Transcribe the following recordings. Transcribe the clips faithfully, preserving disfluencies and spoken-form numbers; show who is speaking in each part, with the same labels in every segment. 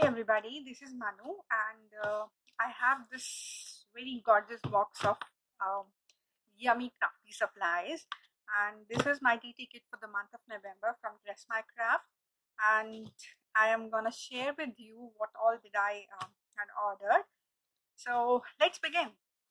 Speaker 1: everybody, this is Manu and uh, I have this very gorgeous box of um, yummy crafty supplies, and this is my D T kit for the month of November from Dress My Craft, and I am gonna share with you what all did I um, had ordered. So let's begin.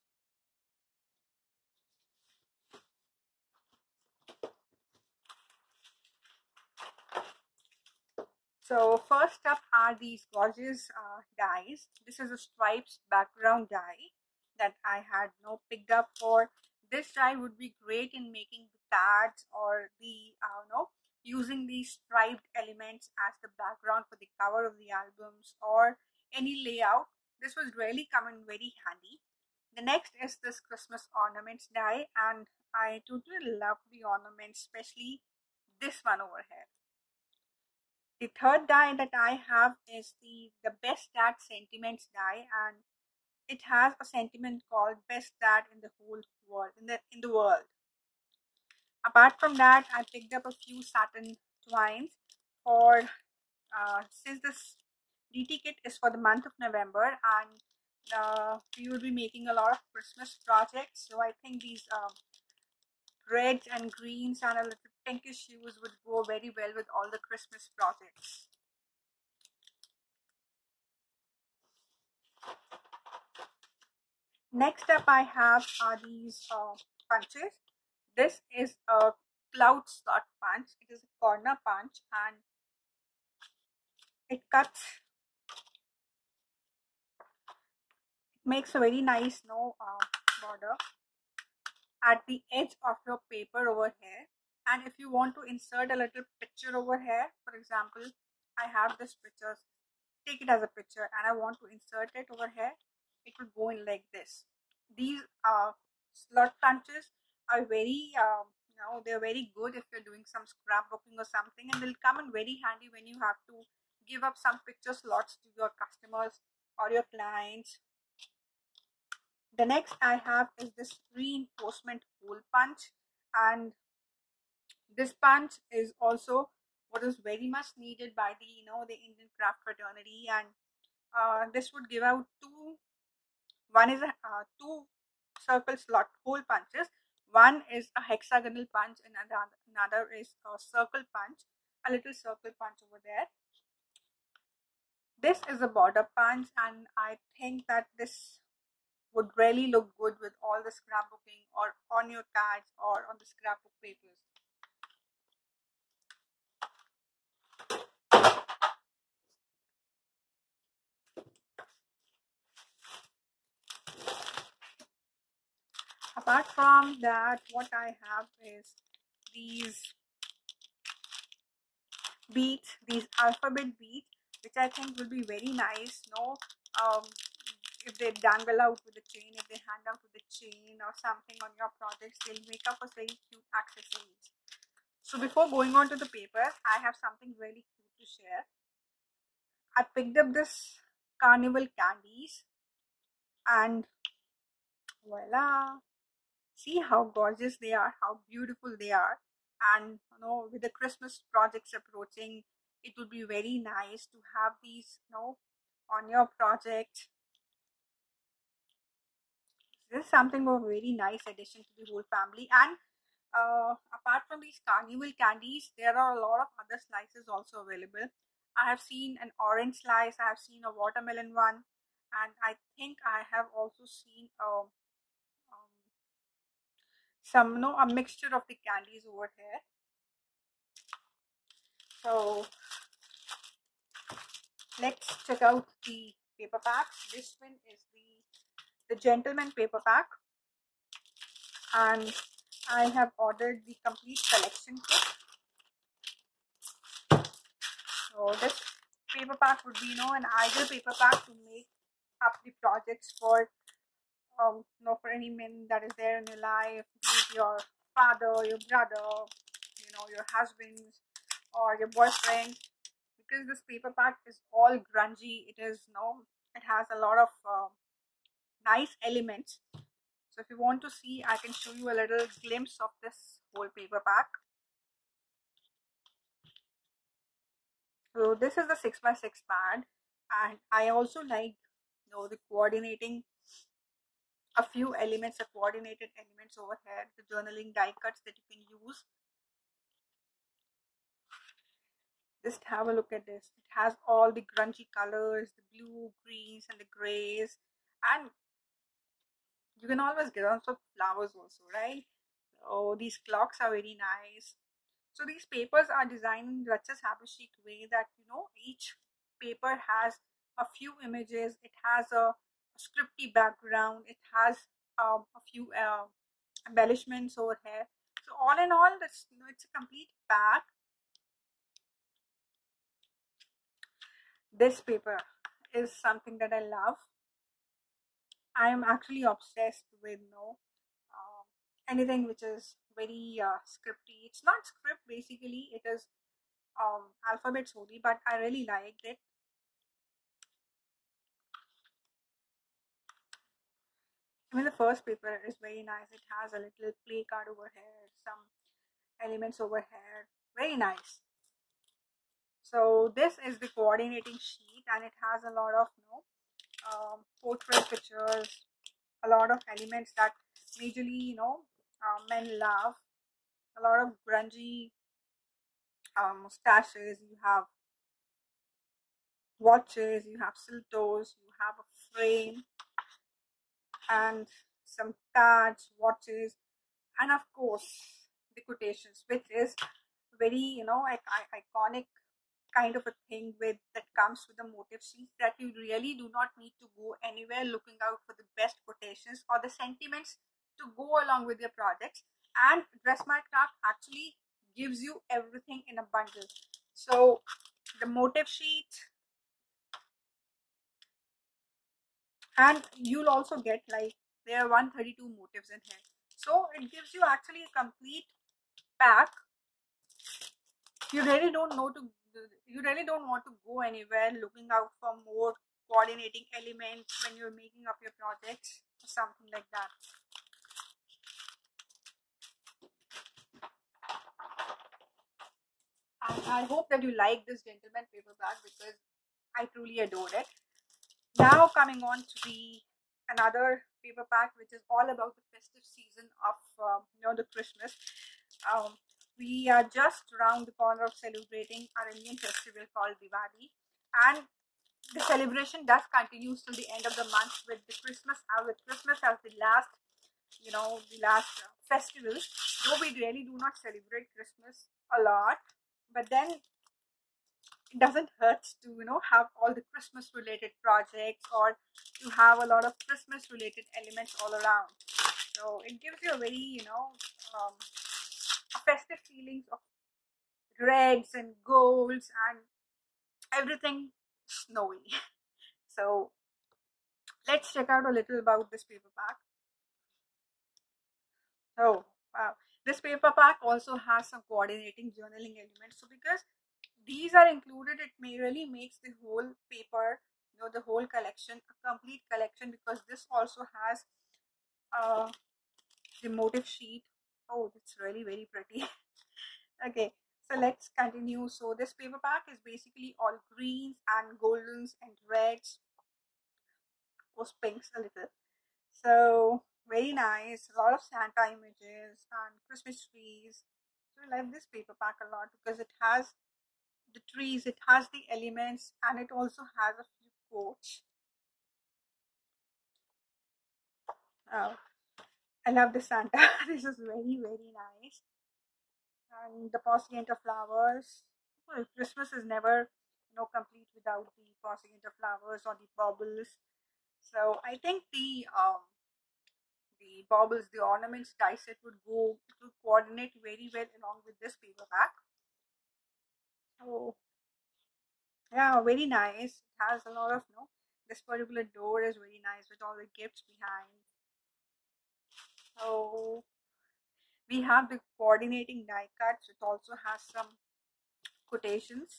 Speaker 1: So first up are these gorgeous uh, dies. This is a stripes background die that I had you know, picked up for. This die would be great in making the cards or the uh, you know, using these striped elements as the background for the cover of the albums or any layout. This was really come in very handy. The next is this Christmas ornaments die, and I totally love the ornaments, especially this one over here. The third die that I have is the the best dad sentiments die, and it has a sentiment called best dad in the whole world in the in the world. Apart from that, I picked up a few satin twines for uh, since this D T kit is for the month of November, and uh, we will be making a lot of Christmas projects, so I think these um, reds and greens and a little pinkish hues would go very well with all the Christmas projects. Next up I have are these uh, punches. This is a cloud slot punch. It is a corner punch and it cuts, it makes a very nice no uh, border at the edge of your paper over here. And if you want to insert a little picture over here, for example, I have this picture, take it as a picture, and I want to insert it over here, it will go in like this. These uh, slot punches are very, um, you know, they're very good if you're doing some scrapbooking or something, and they'll come in very handy when you have to give up some picture slots to your customers or your clients. The next I have is this reinforcement hole punch, and this punch is also what is very much needed by the you know the Indian craft fraternity, and uh, this would give out two. One is a uh, two circle slot hole punches. One is a hexagonal punch, and another another is a circle punch, a little circle punch over there. This is a border punch, and I think that this would really look good with all the scrapbooking or on your cards or on the scrapbook papers. Apart from that, what I have is these beads, these alphabet beads, which I think will be very nice. No, um, if they dangle out with the chain, if they hang out with the chain or something on your projects, they'll make up a very cute accessories. So before going on to the paper, I have something really cute to share. I picked up this carnival candies, and voila! See how gorgeous they are, how beautiful they are. And you know, with the Christmas projects approaching, it would be very nice to have these you know on your project. This is something of a very nice addition to the whole family. And uh, apart from these carnival candies, there are a lot of other slices also available. I have seen an orange slice, I have seen a watermelon one, and I think I have also seen a um, some no a mixture of the candies over here. So let's check out the paper packs. This one is the the gentleman paper pack, and I have ordered the complete collection kit. So this paper pack would be you know an ideal paper pack to make up the projects for um you know for any men that is there in your life, be it your father, your brother, you know your husbands or your boyfriend, because this paper pack is all grungy. It is you know it has a lot of uh, nice elements. So if you want to see, I can show you a little glimpse of this whole paper pack. So this is the six by six pad. And I also like, you know, the coordinating a few elements, the coordinated elements over here, the journaling die cuts that you can use. Just have a look at this. It has all the grungy colors, the blue, greens, and the grays. And you can always get on some flowers also, right? Oh, these clocks are very nice. So these papers are designed in such a a chic way that, you know, each paper has a few images. It has a, a scripty background. It has um, a few uh, embellishments over here. So all in all, it's, you know, it's a complete pack. This paper is something that I love. I am actually obsessed with, you know, uh, anything which is very uh, scripty. It's not script basically. It is um, alphabets only, but I really liked it. I mean, the first paper is very nice. It has a little play card over here, some elements over here. Very nice. So this is the coordinating sheet, and it has a lot of, you know, um, portrait pictures, a lot of elements that majorly, you know, uh, men love. A lot of grungy um, mustaches. You have watches. You have siltos. You have a frame and some Taj watches, and of course the quotations, which is very, you know, like iconic kind of a thing with that comes with the motif sheets, that you really do not need to go anywhere looking out for the best quotations or the sentiments to go along with your projects. And Dress My Craft actually gives you everything in a bundle. So the motif sheet, and you'll also get, like, there are one hundred thirty-two motifs in here, so it gives you actually a complete pack. You really don't know to you really don't want to go anywhere looking out for more coordinating elements when you're making up your projects or something like that. And I hope that you like this gentleman paper bag, because I truly adore it. Now coming on to the another paper pack, which is all about the festive season of uh, you know, the Christmas. Um, we are just around the corner of celebrating our Indian festival called Diwali, and the celebration does continue till the end of the month with the Christmas, uh, with Christmas as the last, you know, the last uh, festival. Though we really do not celebrate Christmas a lot, but then it doesn't hurt to, you know, have all the Christmas related projects, or to have a lot of Christmas related elements all around. So it gives you a very, you know, um, festive feelings of reds and golds and everything snowy. So let's check out a little about this paper pack. Oh wow, this paper pack also has some coordinating journaling elements. So because these are included, it may really makes the whole paper, you know, the whole collection a complete collection, because this also has uh, the motif sheet. Oh, it's really very pretty. Okay, so let's continue. So this paper pack is basically all greens and goldens and reds, or pinks a little. So very nice. A lot of Santa images and Christmas trees. So I like this paper pack a lot because it has the trees, it has the elements, and it also has a few quotes. Oh, I love the Santa. This is very, very nice. And the Possigenta flowers. Well, Christmas is never, you know, complete without the Possigenta flowers or the baubles. So I think the um the baubles, the ornaments die set would go, it would coordinate very well along with this paper pack. So yeah, very nice. It has a lot of, you know, this particular door is very nice with all the gifts behind. So we have the coordinating die cuts. It also has some quotations.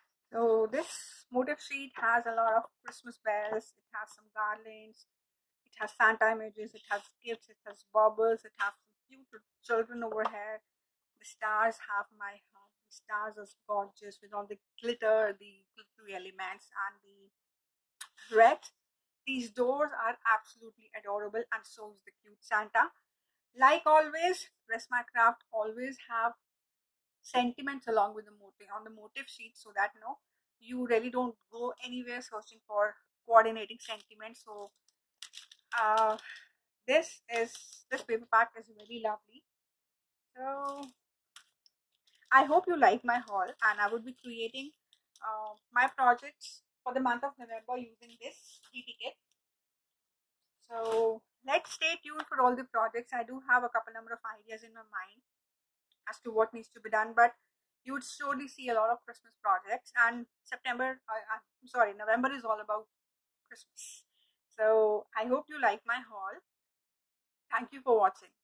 Speaker 1: So this motif sheet has a lot of Christmas bells. It has some garlands. It has Santa images, it has gifts, it has baubles, it has some cute children over here. The stars have my heart. The stars are gorgeous with all the glitter, the glittery elements, and the red. These doors are absolutely adorable, and so is the cute Santa. Like always, Dress My Craft always have sentiments along with the motive on the motive sheet, so that you know you really don't go anywhere searching for coordinating sentiments. So uh, this is this paper pack is very lovely. So I hope you like my haul, and I would be creating uh, my projects for the month of November using this e-ticket. So let's stay tuned for all the projects. I do have a couple number of ideas in my mind as to what needs to be done, but you would surely see a lot of Christmas projects. And September, uh, I'm sorry, November is all about Christmas. So I hope you like my haul. Thank you for watching.